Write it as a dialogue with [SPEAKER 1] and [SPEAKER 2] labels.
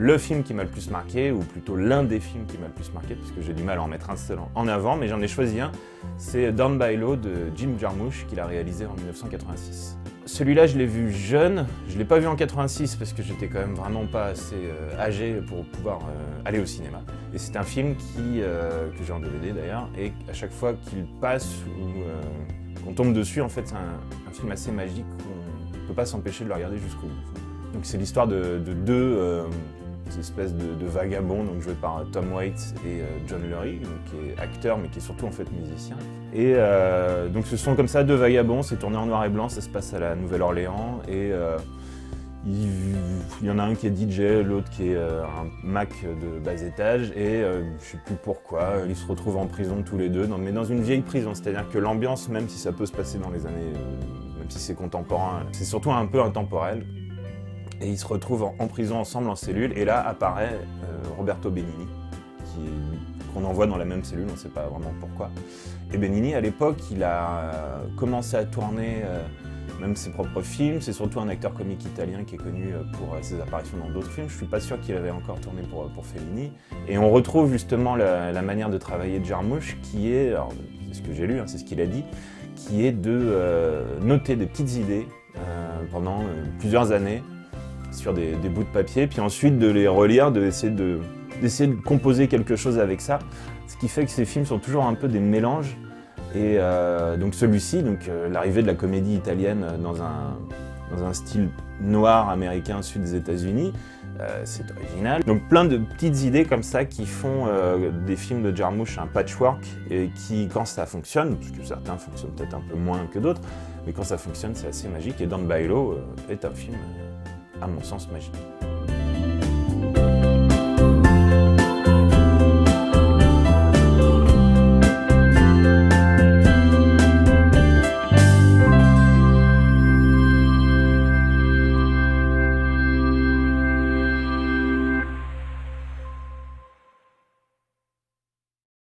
[SPEAKER 1] le film qui m'a le plus marqué, ou plutôt l'un des films qui m'a le plus marqué, parce que j'ai du mal à en mettre un seul en avant, mais j'en ai choisi un, c'est Down by Law de Jim Jarmusch, qu'il a réalisé en 1986. Celui-là, je l'ai vu jeune, je ne l'ai pas vu en 86 parce que j'étais quand même vraiment pas assez âgé pour pouvoir aller au cinéma. Et c'est un film que j'ai en DVD d'ailleurs, et à chaque fois qu'il passe ou qu'on tombe dessus, en fait, c'est un film assez magique où on ne peut pas s'empêcher de le regarder jusqu'au bout. Donc c'est l'histoire de deux espèces de vagabonds, donc joués par Tom Waits et John Lurie, donc, qui est acteur mais qui est surtout en fait musicien. Et donc ce sont comme ça deux vagabonds, c'est tourné en noir et blanc, ça se passe à la Nouvelle-Orléans et il y en a un qui est DJ, l'autre qui est un Mac de bas étage et je sais plus pourquoi, ils se retrouvent en prison tous les deux, mais dans une vieille prison, c'est-à-dire que l'ambiance, même si ça peut se passer dans les années, même si c'est contemporain, c'est surtout un peu intemporel. Et ils se retrouvent en prison ensemble en cellule, et là apparaît Roberto Benigni, qu'on envoie dans la même cellule, on ne sait pas vraiment pourquoi. Et Benigni, à l'époque, il a commencé à tourner même ses propres films, c'est surtout un acteur comique italien qui est connu pour ses apparitions dans d'autres films. Je ne suis pas sûr qu'il avait encore tourné pour Fellini. Et on retrouve justement la manière de travailler de Jarmusch, qui est, alors c'est ce que j'ai lu, hein, c'est ce qu'il a dit, qui est de noter des petites idées pendant plusieurs années, sur des bouts de papier, puis ensuite de les relire, d'essayer de composer quelque chose avec ça. Ce qui fait que ces films sont toujours un peu des mélanges. Et donc celui-ci, l'arrivée de la comédie italienne dans un style noir américain sud des États-Unis, c'est original. Donc plein de petites idées comme ça qui font des films de Jarmusch un patchwork et qui, quand ça fonctionne, parce que certains fonctionnent peut-être un peu moins que d'autres, mais quand ça fonctionne, c'est assez magique. Et Down by Law est un film à mon sens magique.